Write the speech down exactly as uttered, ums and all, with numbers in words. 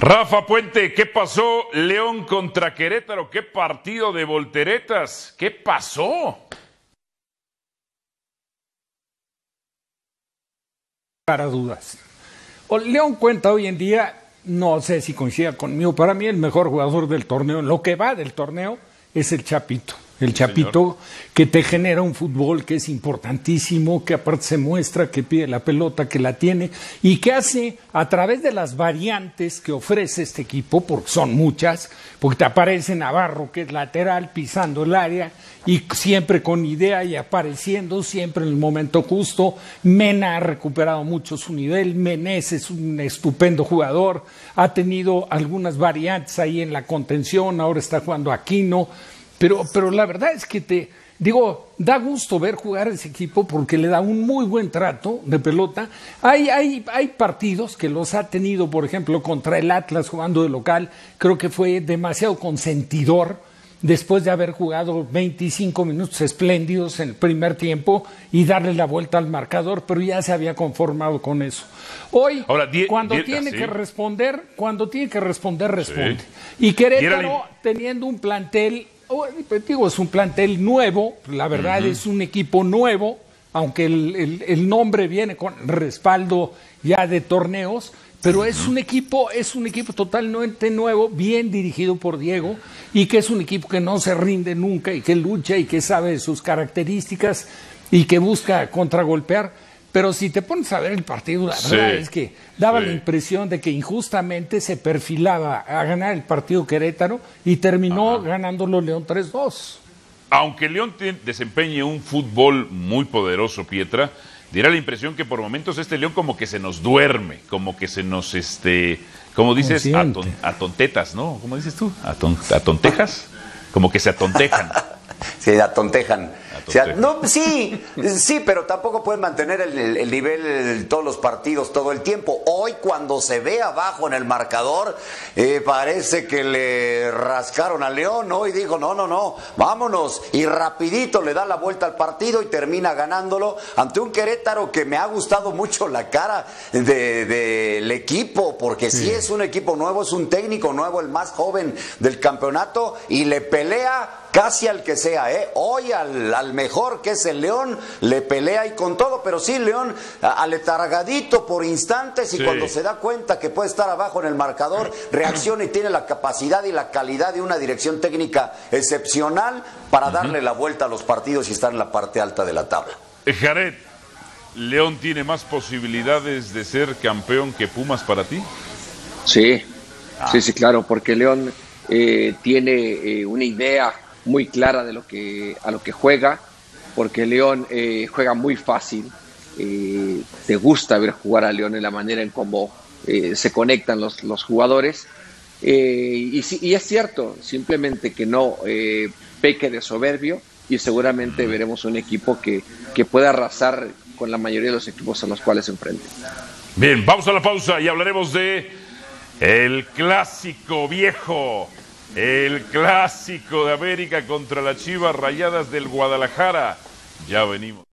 Rafa Puente, ¿qué pasó? León contra Querétaro, ¿qué partido de volteretas? ¿Qué pasó? Para dudas. O León cuenta hoy en día, no sé si coincida conmigo, para mí el mejor jugador del torneo, lo que va del torneo, es el Chapito. El sí, Chapito señor. Que te genera un fútbol que es importantísimo, que aparte se muestra, que pide la pelota, que la tiene y que hace a través de las variantes que ofrece este equipo, porque son muchas, porque te aparece Navarro, que es lateral, pisando el área y siempre con idea y apareciendo siempre en el momento justo. Mena ha recuperado mucho su nivel, Menés es un estupendo jugador, ha tenido algunas variantes ahí en la contención, ahora está jugando Aquino. Pero, pero la verdad es que te digo, da gusto ver jugar ese equipo porque le da un muy buen trato de pelota. Hay, hay, hay partidos que los ha tenido, por ejemplo, contra el Atlas jugando de local, creo que fue demasiado consentidor después de haber jugado veinticinco minutos espléndidos en el primer tiempo y darle la vuelta al marcador, pero ya se había conformado con eso. Hoy, Ahora, die, cuando die, tiene sí. que responder, cuando tiene que responder, responde. Sí. Y Querétaro, teniendo un plantel, digo, es un plantel nuevo, la verdad uh-huh. es un equipo nuevo, aunque el, el, el nombre viene con respaldo ya de torneos, pero uh-huh. es un equipo, es un equipo totalmente nuevo, bien dirigido por Diego, y que es un equipo que no se rinde nunca, y que lucha, y que sabe sus características, y que busca contragolpear. Pero si te pones a ver el partido, la verdad sí, es que daba sí. la impresión de que injustamente se perfilaba a ganar el partido Querétaro y terminó Ajá. ganándolo León tres dos. Aunque León desempeñe un fútbol muy poderoso, Pietra, diera la impresión que por momentos este León como que se nos duerme, como que se nos, este, como dices, aton, atontetas, ¿no? ¿Cómo dices tú? Aton, ¿Atontejas? Como que se atontejan. Sí, atontejan. O sea, no, sí, sí, pero tampoco pueden mantener el, el, el nivel de todos los partidos todo el tiempo. Hoy, cuando se ve abajo en el marcador, eh, parece que le rascaron a León, ¿no? Y dijo, no, no, no, vámonos. Y rapidito le da la vuelta al partido y termina ganándolo ante un Querétaro que me ha gustado mucho la cara del de, de equipo, porque sí. sí es un equipo nuevo, es un técnico nuevo, el más joven del campeonato, y le pelea casi al que sea, ¿eh? Hoy al, al mejor, que es el León, le pelea y con todo, pero sí, León aletargadito por instantes y sí. cuando se da cuenta que puede estar abajo en el marcador, reacciona y tiene la capacidad y la calidad de una dirección técnica excepcional para darle uh-huh. la vuelta a los partidos y estar en la parte alta de la tabla. Jared, ¿León tiene más posibilidades de ser campeón que Pumas para ti? Sí, ah. sí, sí, claro, porque León eh, tiene eh, una idea muy clara de lo que a lo que juega, porque León eh, juega muy fácil. Eh, te gusta ver jugar a León en la manera en cómo eh, se conectan los, los jugadores. Eh, y, y es cierto, simplemente que no eh, peque de soberbio y seguramente veremos un equipo que, que pueda arrasar con la mayoría de los equipos a los cuales se enfrente. Bien, vamos a la pausa y hablaremos de el clásico viejo. El clásico de América contra las Chivas Rayadas del Guadalajara. Ya venimos.